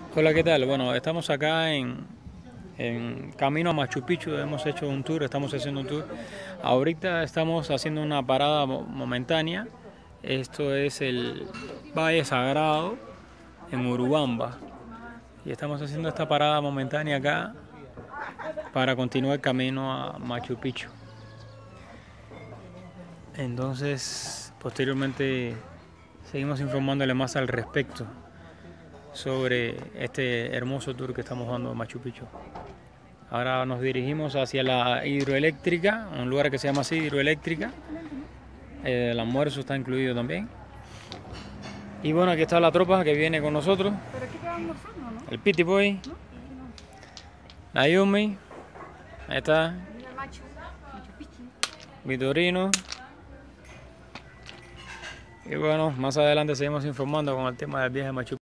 Hola, ¿qué tal? Bueno, estamos acá en camino a Machu Picchu. Hemos hecho un tour, estamos haciendo un tour. Ahorita estamos haciendo una parada momentánea. Esto es el Valle Sagrado en Urubamba. Y estamos haciendo esta parada momentánea acá para continuar el camino a Machu Picchu. Entonces, posteriormente seguimos informándole más al respecto sobre este hermoso tour que estamos dando a Machu Picchu. Ahora nos dirigimos hacia la hidroeléctrica, un lugar que se llama así, hidroeléctrica. El almuerzo está incluido también. Y bueno, aquí está la tropa que viene con nosotros. Pero aquí te va almorzando, ¿no? El Piti Boy, Nayumi, ahí está, Mira Machu Picchu. Vitorino. Y bueno, más adelante seguimos informando con el tema del viaje a Machu Picchu.